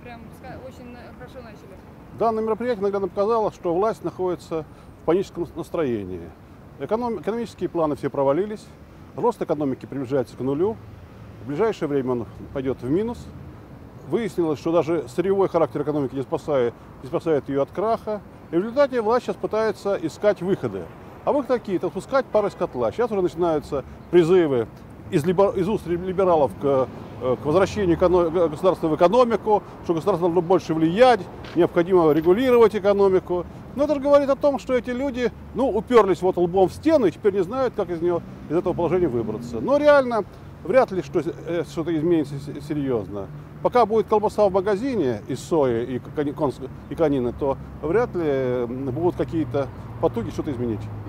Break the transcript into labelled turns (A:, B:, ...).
A: прям очень хорошо начали.
B: Данное мероприятие наглядно показало, что власть находится в паническом настроении. Экономические планы все провалились, рост экономики приближается к нулю, в ближайшее время он пойдет в минус. Выяснилось, что даже сырьевой характер экономики не спасает ее от краха. И в результате власть сейчас пытается искать выходы. А выходы какие-то спускать пар из котла. Сейчас уже начинаются призывы из уст либералов к возвращению государства в экономику, что государство должно больше влиять, необходимо регулировать экономику. Но это же говорит о том, что эти люди уперлись вот лбом в стену и теперь не знают, как из этого положения выбраться. Но реально вряд ли что-то изменится серьезно. Пока будет колбаса в магазине из сои и конины, то вряд ли будут какие-то потуги что-то изменить.